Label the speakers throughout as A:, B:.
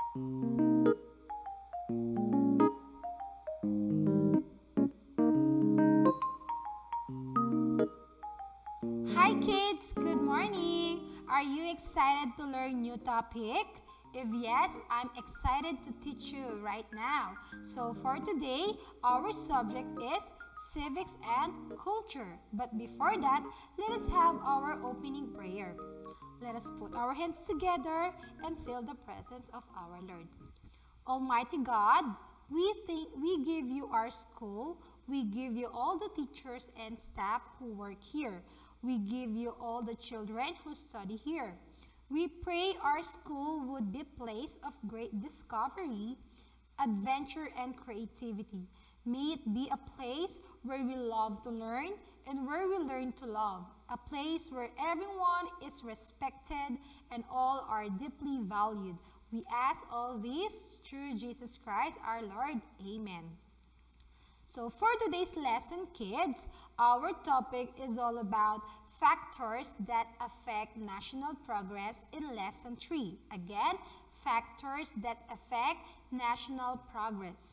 A: Hi kids, good morning. Are you excited to learn new topic? If yes, I'm excited to teach you right now. So for today, our subject is civics and culture. But before that, let us have our opening prayer. Let us put our hands together and feel the presence of our Lord. Almighty God, we give you our school. We give you all the teachers and staff who work here. We give you all the children who study here. We pray our school would be a place of great discovery, adventure, and creativity. May it be a place where we love to learn and where we learn to love. A place where everyone is respected and all are deeply valued. We ask all this through Jesus Christ our Lord. Amen. So for today's lesson, kids, our topic is all about factors that affect national progress in lesson 3. Again, factors that affect national progress.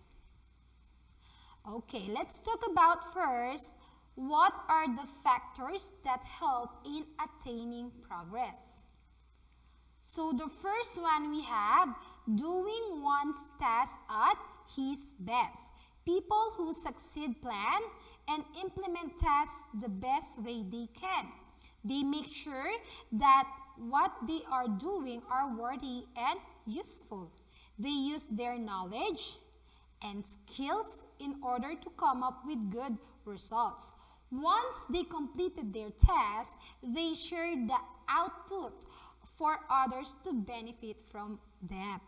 A: Okay, let's talk about first, what are the factors that help in attaining progress? So the first one we have, doing one's task at his best. People who succeed plan and implement tasks the best way they can. They make sure that what they are doing are worthy and useful. They use their knowledge and skills in order to come up with good results. Once they completed their task, they share the output for others to benefit from them.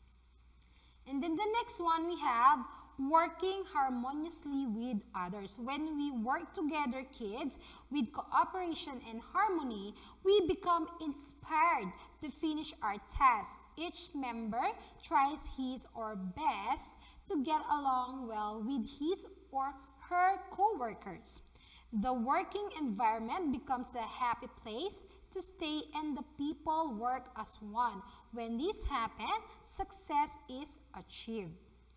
A: And then the next one we have, working harmoniously with others. When we work together, kids, with cooperation and harmony, we become inspired to finish our task. Each member tries his or best to get along well with his or her co-workers. The working environment becomes a happy place to stay and the people work as one. When this happens, success is achieved.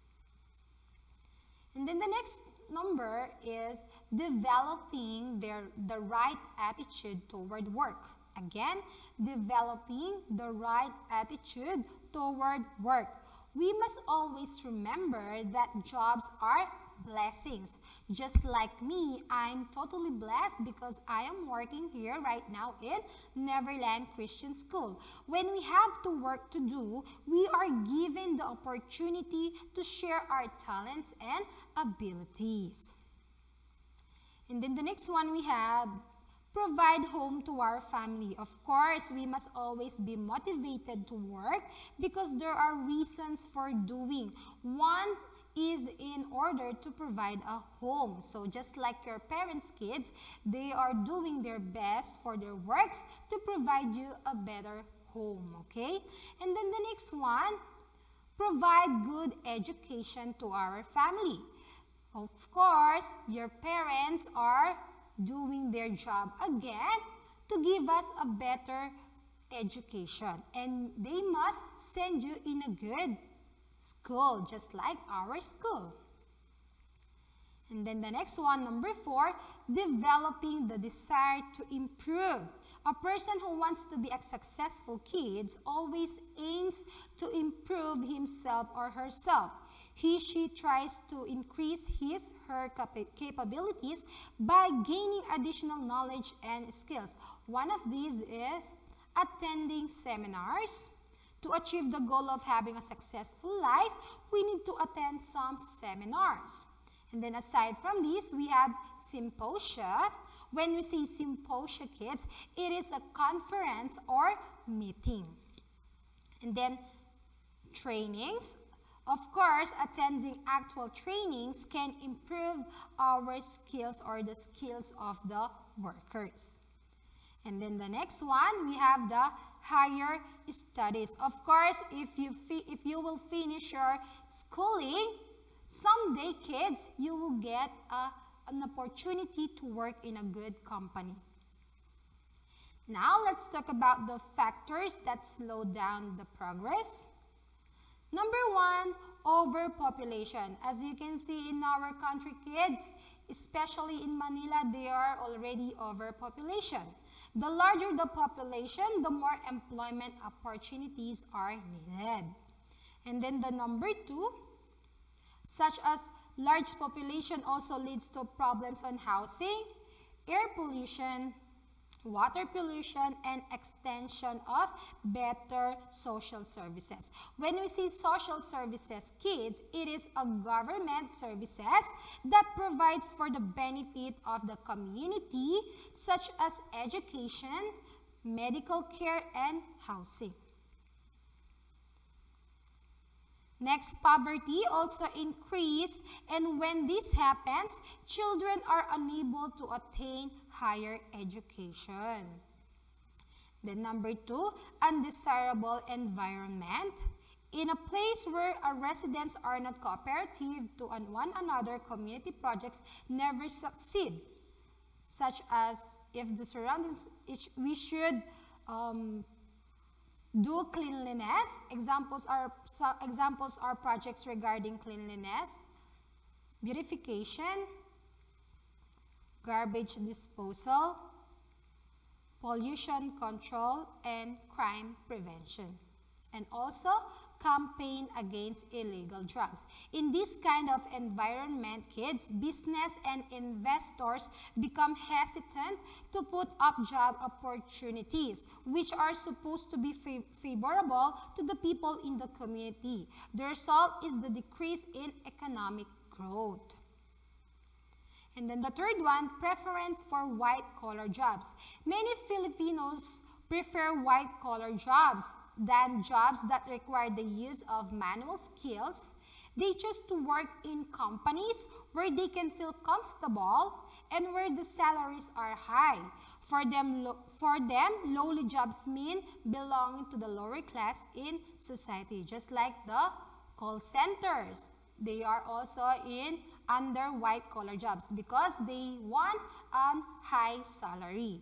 A: And then the next number is developing the right attitude toward work. Again, developing the right attitude toward work. We must always remember that jobs are blessings. Just like me, I'm totally blessed because I am working here right now in Neverland Christian School. When we have to work to do, we are given the opportunity to share our talents and abilities. And then the next one we have, provide home to our family. Of course, we must always be motivated to work because there are reasons for doing. One is in order to provide a home. So just like your parents' kids, they are doing their best for their works to provide you a better home, okay? And then the next one, provide good education to our family. Of course, your parents are doing their job again to give us a better education. And they must send you in a good school, just like our school. And then the next one, number 4, developing the desire to improve. A person who wants to be a successful kid always aims to improve himself or herself. She tries to increase her capabilities by gaining additional knowledge and skills. One of these is attending seminars. To achieve the goal of having a successful life, we need to attend some seminars. And then aside from this, we have symposia. When we say symposia, kids, it is a conference or meeting. And then trainings. Of course, attending actual trainings can improve our skills or the skills of the workers. And then the next one, we have the higher studies. Of course, if you will finish your schooling, someday, kids, you will get an opportunity to work in a good company. Now, let's talk about the factors that slow down the progress. Number one, overpopulation. As you can see in our country, kids, especially in Manila, they are already overpopulation. The larger the population, the more employment opportunities are needed. And then the number two, such as large population also leads to problems on housing, air pollution, water pollution, and extension of better social services. When we say social services, kids, it is a government services that provides for the benefit of the community, such as education, medical care, and housing. Next, poverty also increase, and when this happens, children are unable to attain higher education. Then number two, undesirable environment. In a place where our residents are not cooperative to one another, community projects never succeed. Such as if the surroundings, we should do cleanliness. Examples are projects regarding cleanliness, beautification, garbage disposal, pollution control, and crime prevention. And also campaign against illegal drugs. In this kind of environment, kids, business and investors become hesitant to put up job opportunities, which are supposed to be favorable to the people in the community. The result is the decrease in economic growth. And then the third one, preference for white-collar jobs. Many Filipinos prefer white-collar jobs than jobs that require the use of manual skills. They choose to work in companies where they can feel comfortable and where the salaries are high. For them, lowly jobs mean belonging to the lower class in society, just like the call centers. They are also under white-collar jobs because they want a high salary.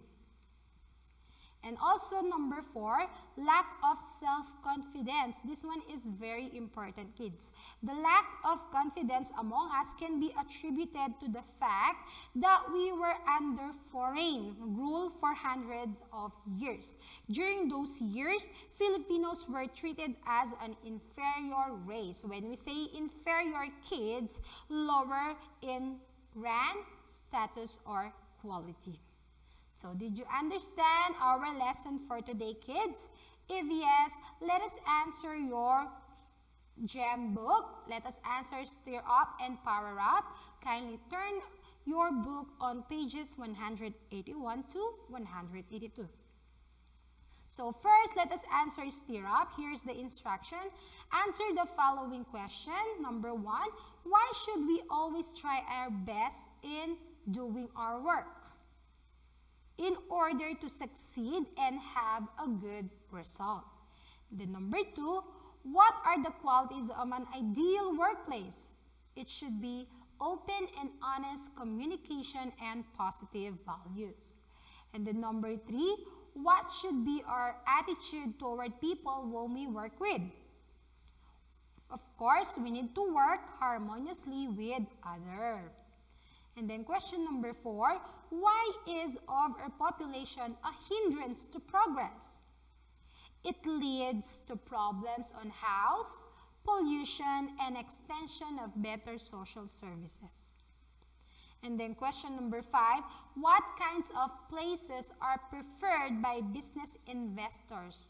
A: And also number four, lack of self-confidence. This one is very important, kids. The lack of confidence among us can be attributed to the fact that we were under foreign rule for hundreds of years. During those years, Filipinos were treated as an inferior race. When we say inferior, kids, lower in rank, status, or quality. So, did you understand our lesson for today, kids? If yes, let us answer your gem book. Let us answer Stir Up and Power Up. Kindly turn your book on pages 181 to 182. So, first, let us answer Stir Up. Here's the instruction. Answer the following question. Number one, why should we always try our best in doing our work? In order to succeed and have a good result. Then number two, what are the qualities of an ideal workplace? It should be open and honest communication and positive values. And then number three, what should be our attitude toward people whom we work with? Of course, we need to work harmoniously with others. And then question number four, why is overpopulation a hindrance to progress? It leads to problems on house, pollution, and extension of better social services. And then question number five, what kinds of places are preferred by business investors?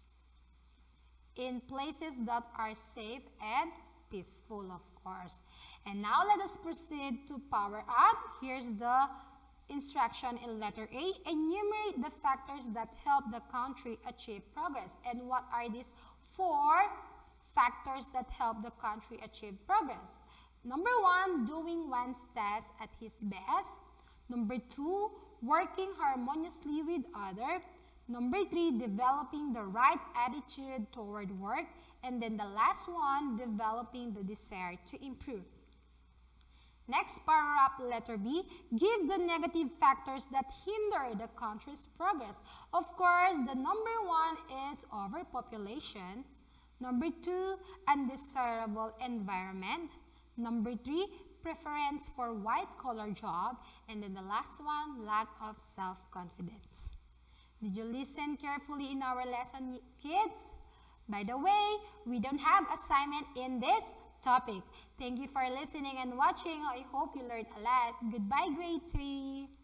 A: In places that are safe and peaceful, of course. And now let us proceed to Power Up. Here's the instruction in letter A. Enumerate the factors that help the country achieve progress. And what are these four factors that help the country achieve progress? Number one, doing one's task at his best. Number two, working harmoniously with others. Number three, developing the right attitude toward work. And then the last one, developing the desire to improve. Next, Power Up, letter B, give the negative factors that hinder the country's progress. Of course, the number one is overpopulation. Number 2, undesirable environment. Number 3, preference for white-collar job. And then the last one, lack of self-confidence. Did you listen carefully in our lesson, kids? By the way, we don't have assignment in this topic. Thank you for listening and watching. I hope you learned a lot. Goodbye, grade 3.